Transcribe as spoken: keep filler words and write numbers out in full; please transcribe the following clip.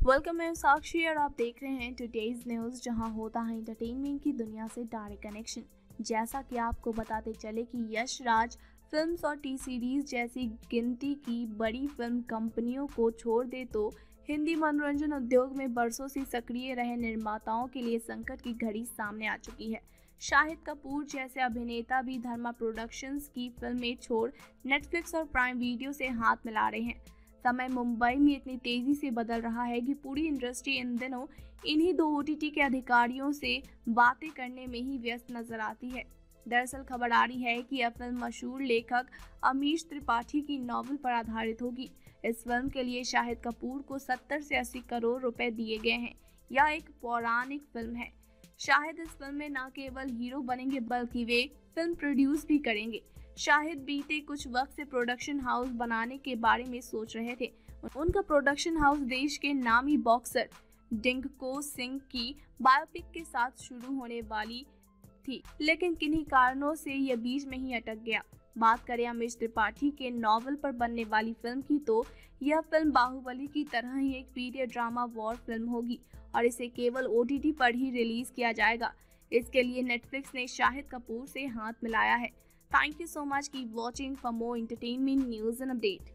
Welcome, मैं साक्षी और आप देख रहे हैं टुडेज न्यूज़, जहां होता है एंटरटेनमेंट की दुनिया से डायरेक्ट कनेक्शन। जैसा कि आपको बताते चले कि यश राज फिल्म्स और टी सीरीज जैसी गिनती की बड़ी फिल्म कंपनियों को छोड़ दे तो हिंदी मनोरंजन उद्योग में बरसों से सक्रिय रहे निर्माताओं के लिए संकट की घड़ी सामने आ चुकी है। शाहिद कपूर जैसे अभिनेता भी धर्मा प्रोडक्शंस की फिल्में छोड़ नेटफ्लिक्स और प्राइम वीडियो से हाथ मिला रहे हैं। समय मुंबई में इतनी तेजी से बदल रहा है कि पूरी इंडस्ट्री इन दिनों इन्हीं दो ओटीटी के अधिकारियों से बातें करने में ही व्यस्त नजर आती है। दरअसल खबर आ रही है कि यह फिल्म मशहूर लेखक अमीश त्रिपाठी की नॉवेल पर आधारित होगी। इस फिल्म के लिए शाहिद कपूर को सत्तर से अस्सी करोड़ रुपए दिए गए हैं। यह एक पौराणिक फिल्म है। शाहिद इस फिल्म में न केवल हीरो बनेंगे बल्कि वे फिल्म प्रोड्यूस भी करेंगे। शाहिद बीते कुछ वक्त से प्रोडक्शन हाउस बनाने के बारे में सोच रहे थे। उनका प्रोडक्शन हाउस देश के नामी बॉक्सर डिंगको सिंह की बायोपिक के साथ शुरू होने वाली थी, लेकिन किन्हीं कारणों से यह बीच में ही अटक गया। बात करें अमीश त्रिपाठी के नॉवल पर बनने वाली फिल्म की तो यह फिल्म बाहुबली की तरह ही एक पीरियड ड्रामा वॉर फिल्म होगी और इसे केवल ओटीटी पर ही रिलीज किया जाएगा। इसके लिए नेटफ्लिक्स ने शाहिद कपूर से हाथ मिलाया है। Thank you so much. Keep watching for more entertainment news and update.